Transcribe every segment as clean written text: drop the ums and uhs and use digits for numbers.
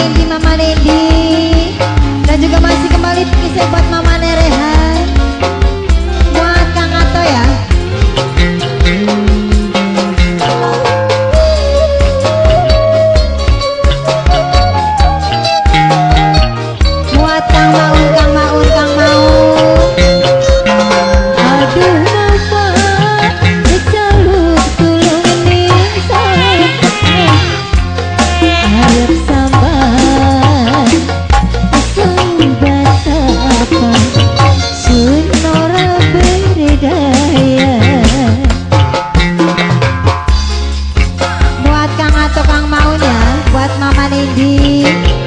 Nendi, Mama Nendi. Dan juga masih kembali kisah buat Mama Nerehan, buat Kang Ato ya. Buat Kang Maun, Kang Maun, Kang Maun. Aduh napa diceluk tulung ini harap sambat sambat apa sunora berdaya. Buat Kang Ato, Kang Maun ya, buat Mama Nendi.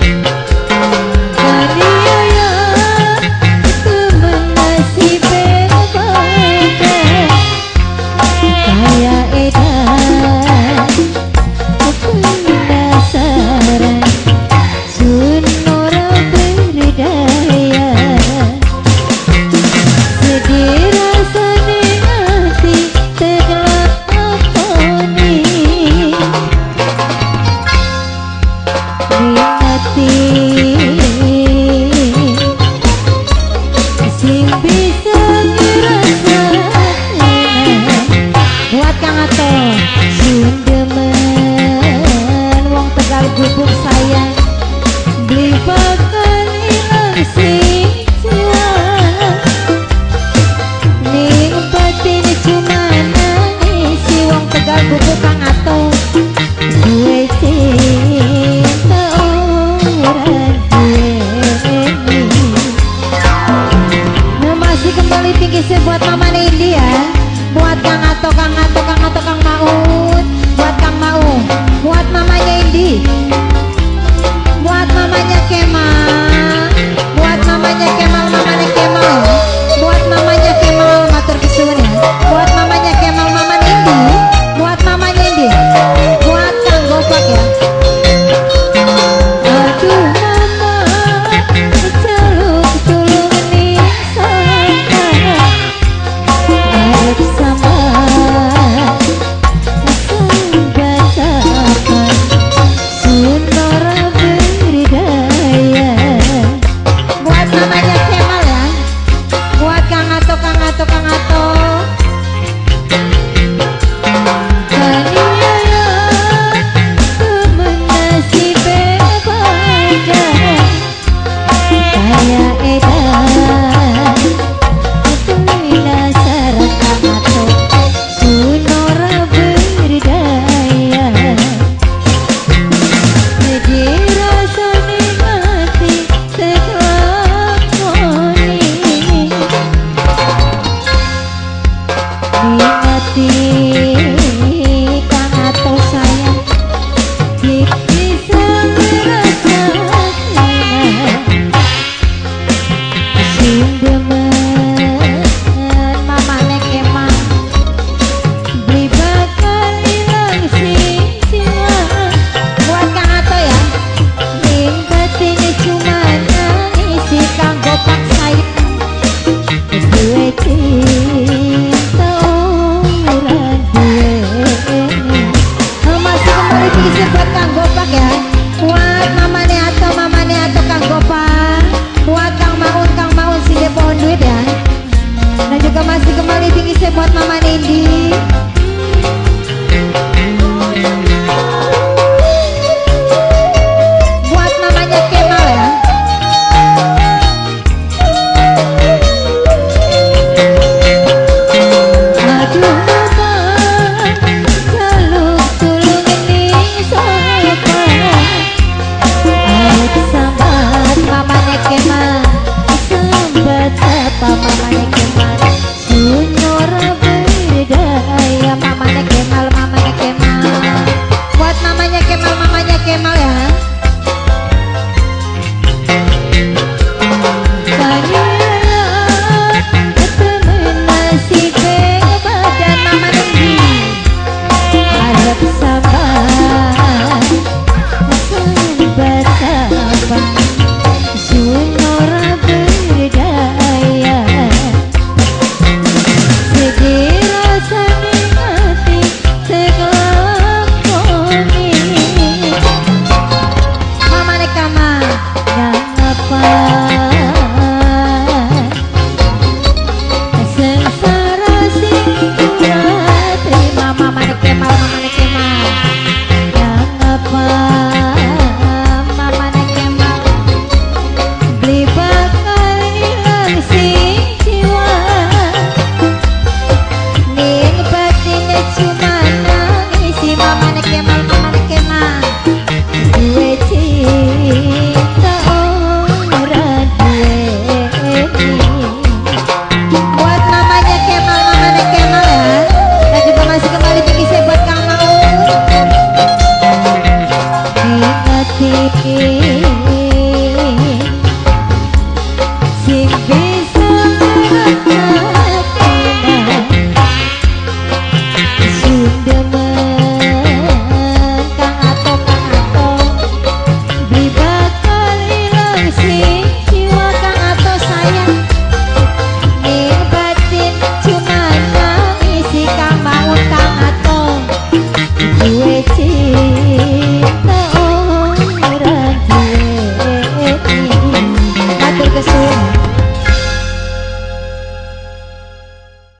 Buat Kang Ato, Sundemen wong Tegal gubuk sayang, beli bakal ilang sing jual. Ning batin cuma nangis si wong Tegal gubuk Kang Ato. Gue cinta orang duweni. Masih kembali tinggi buat Mama Nendi ya. Buat Kang Ato, Kang Ato, Kang Ato, Kang Maun. Buat Kang Maun, buat mamanya Indi, buat mamanya Kemal, buat mamanya Kemal, mamanya Kemal, buat mamanya Kemal, matur kesuwun ya. Buat mamanya Kemal, Mama Nendi, buat mamanya Indi, buat Kang Gopak ya. Aduh mama celuk tulung nih harap sambat sambat apa sunora berdaya. Buat namanya Kemal ya, buat Kang Ato, Kang Ato, Kang Ato. Kaniaya temen nasib berbeda kaya edan penasaran Kang Ato sunora berdaya. Jadi rasa nikmati sekelakoni, nikmati Kang Ato sayang, bisa merasakan Sundemen mamane Kemal, beli bakal ilang sing silang. Buat Kang Ato ya, ning batine cuma nangis si Kang Gopak sayang, gue cinta orang duweni. Masih kembali diisi buat Kang Gopak ya, buat mamane Ato, Kang Gopak. Buat Kang Maun, si Depon duit ya. Dan juga masih kembali diisi buat Mama Nendi. Buat mamanya Kemal ya. Aduh mama celuk tulung ini siapa harap sambat mamanya Kemal, sambat apa mamanya Kemal sunora berdaya. Indi.